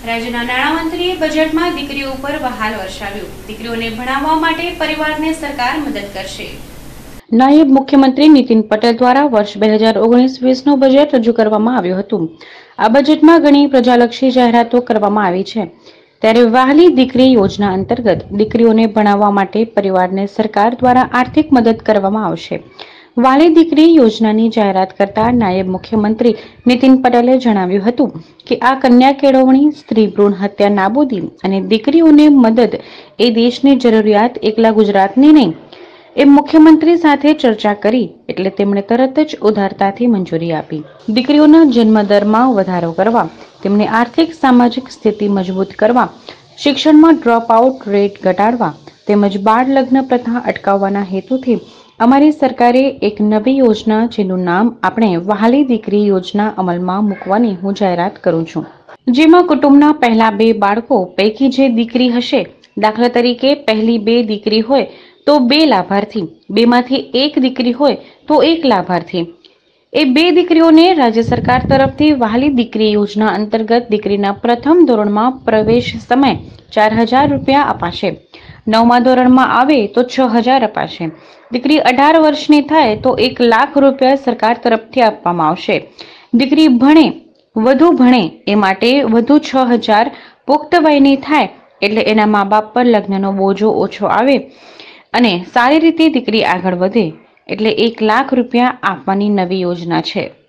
રાજ્યના નાણામંત્રીએ બજેટમાં દીકરીઓ ઉપર વહાલ વરસાવ્યું। દીકરીઓને ભણાવવા માટે પરિવારને સરકાર મદદ કરશે। નાયબ મુખ્યમંત્રી નીતિન પટેલ દ્વારા વર્ષ 2019-20 નું બજેટ રજૂ કરવામાં આવ્યું હતું। આ બજેટમાં ઘણી પ્રજાલક્ષી જાહેરાતો કરવામાં આવી છે। ત્યારે વહાલી દીકરી યોજના અંતર્ગત દીકરીઓને ભણાવવા માટે પરિવારને સરકાર દ્વારા આર્થિક મદદ કરવામાં આવશે। વહાલી દીકરી યોજનાની જાહેરાત કરતા નાયબ મુખ્યમંત્રી નીતિન પટેલે જણાવ્યું હતું કે આ કન્યા કેળવણી, સ્ત્રી ભ્રૂણ હત્યા નાબૂદી અને દીકરીઓને મદદ એ દેશની જરૂરિયાત એકલા ગુજરાતની નહીં એ મુખ્યમંત્રી સાથે ચર્ચા કરી એટલે તેમણે તરત જ ઉદારતાથી મંજૂરી આપી। દીકરીઓના જન્મદરમાં વધારો કરવા, તેમની આર્થિક સામાજિક સ્થિતિ મજબૂત કરવા, શિક્ષણમાં ડ્રોપ આઉટ રેટ ઘટાડવા તેમજ બાળ લગ્ન પ્રથા અટકાવવાના હેતુથી અમારી સરકારે એક નવી યોજના જેનું નામ આપણે વહાલી દીકરી યોજના અમલમાં મૂકવાની હું જાહેરાત કરું છું, જેમાં કુટુંબના પહેલા 2 બાળકો પૈકી જે દીકરી હશે, દાખલા તરીકે પહેલી 2 દીકરી હોય તો 2 લાભાર્થી, 2 માંથી 1 દીકરી હોય તો 1 લાભાર્થી। એ 2 દીકરીઓને રાજ્ય સરકાર તરફથી વહાલી દીકરી યોજના અંતર્ગત દીકરીના પ્રથમ ધોરણમાં પ્રવેશ સમય 4000 રૂપિયા અપાશે। 9મા ધોરણમાં આવે તો 6000 અપાશે। દીકરી 18 વર્ષની થાય તો 1 લાખ રૂપિયા સરકાર તરફથી આપવામાં આવશે। દીકરી વધુ ભણે એ માટે વધુ 6000, પુખ્ત વયની થાય એટલે એના મા બાપ પર લગ્નનો બોજો ઓછો આવે અને સારી રીતે દીકરી આગળ વધે એટલે 1 લાખ રૂપિયા આપવાની નવી યોજના છે।